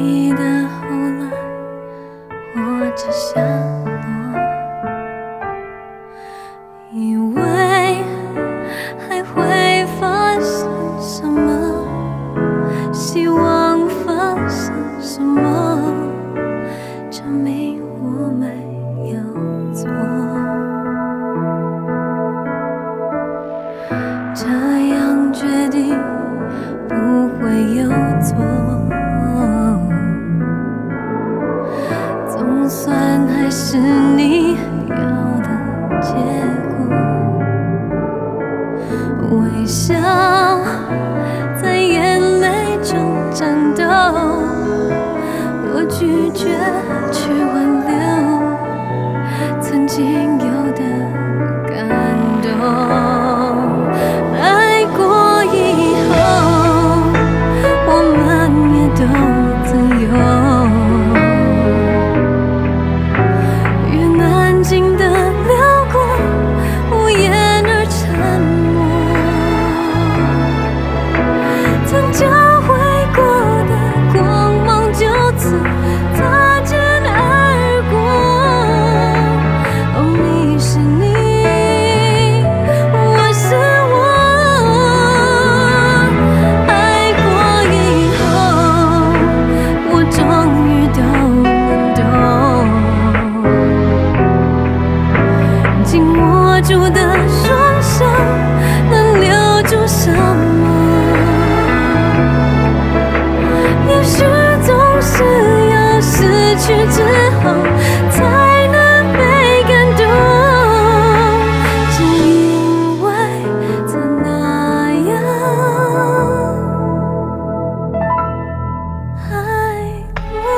你的后来或者下落，以为还会发生什么，希望发生什么，证明我没有错。这样决定不会有错，总算还是你要的结果。微笑在眼泪中战斗，我拒绝去挽留曾经有的感动。爱过以后，我们也都自由，越安静的流过，无言而沉默。曾交汇过的光芒就此擦肩而过。哦，你是你，我是我。爱过以后，我终于都能懂，紧握住的双手能留住什么？也许总是要失去之后才能被感动，只因为曾那样爱过。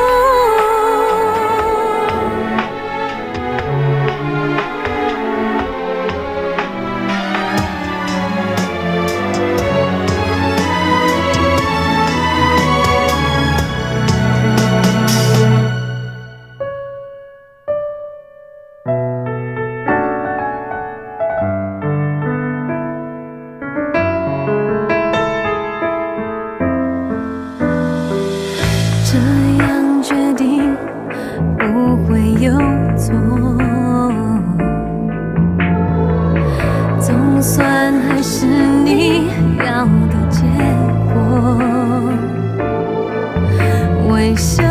这样决定不会有错，总算还是你要的结果。微笑